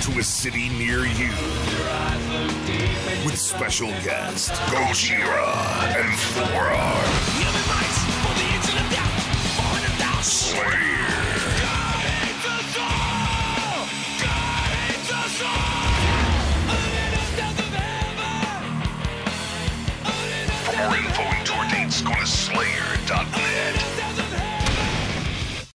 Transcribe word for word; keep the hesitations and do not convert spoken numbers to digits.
to a city near you. With special guests Gojira and Forearm. Slayer. For more info and tour dates, go to slayer dot com.